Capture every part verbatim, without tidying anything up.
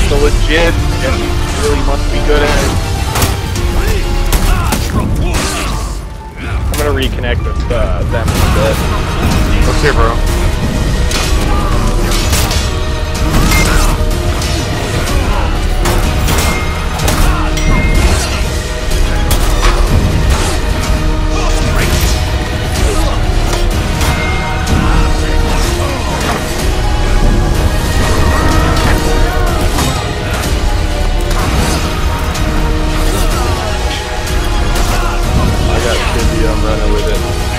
the legit, and he really must be good at it. I'm gonna reconnect with uh, them in a bit. Okay, bro. I'm running with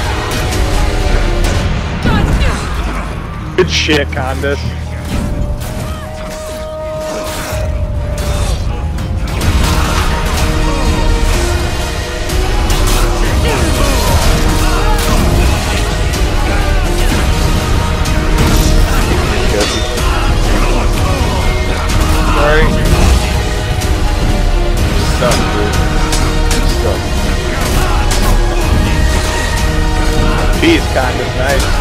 it. Good shit, Condis. Sorry. Stuff, dude. Stuff. Jeez, kind of nice.